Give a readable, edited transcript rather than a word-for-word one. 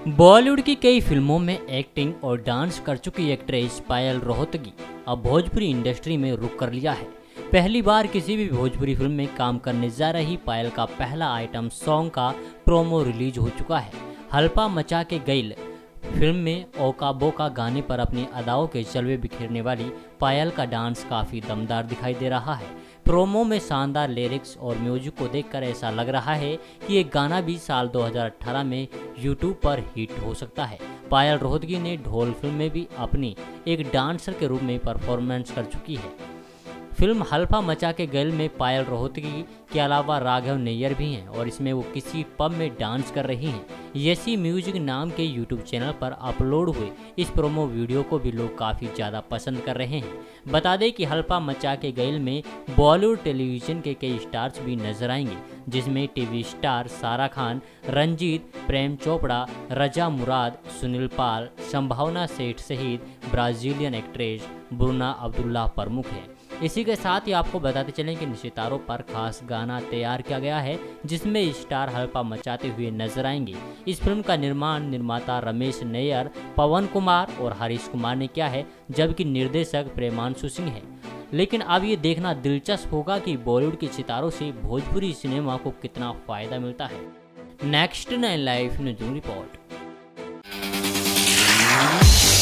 बॉलीवुड की कई फिल्मों में एक्टिंग और डांस कर चुकी एक्ट्रेस पायल रोहतगी अब भोजपुरी इंडस्ट्री में रुक कर लिया है। पहली बार किसी भी भोजपुरी फिल्म में काम करने जा रही पायल का पहला आइटम सॉन्ग का प्रोमो रिलीज हो चुका है। हल्पा मचा के गईल फिल्म में ओका बोका गाने पर अपनी अदाओं के जलवे बिखेरने वाली पायल का डांस काफ़ी दमदार दिखाई दे रहा है। प्रोमो में शानदार लिरिक्स और म्यूजिक को देखकर ऐसा लग रहा है कि ये गाना भी साल 2018 में यूट्यूब पर हिट हो सकता है। पायल रोहतगी ने ढोल फिल्म में भी अपनी एक डांसर के रूप में परफॉर्मेंस कर चुकी है। फिल्म हल्फा मचा के गैल में पायल रोहतगी के अलावा राघव नैयर भी हैं और इसमें वो किसी पब में डांस कर रही हैं। यसी म्यूजिक नाम के यूट्यूब चैनल पर अपलोड हुए इस प्रोमो वीडियो को भी लोग काफ़ी ज़्यादा पसंद कर रहे हैं। बता दें कि हल्फा मचा के गैल में बॉलीवुड टेलीविज़न के कई स्टार्स भी नजर आएंगे, जिसमें टीवी स्टार सारा खान, रंजीत, प्रेम चोपड़ा, रजा मुराद, सुनील पाल, संभावना सेठ सहित ब्राज़ीलियन एक्ट्रेस ब्रूना अब्दुल्ला प्रमुख हैं। इसी के साथ ही आपको बताते चलें कि सितारों पर खास गाना तैयार किया गया है, जिसमें स्टार हल्फा मचाते हुए नजर आएंगे। इस फिल्म का निर्माता रमेश नैयर, पवन कुमार और हरीश कुमार ने किया है, जबकि निर्देशक प्रेमांशु सिंह है। लेकिन अब ये देखना दिलचस्प होगा कि बॉलीवुड के सितारों से भोजपुरी सिनेमा को कितना फायदा मिलता है। Next 9 live news report.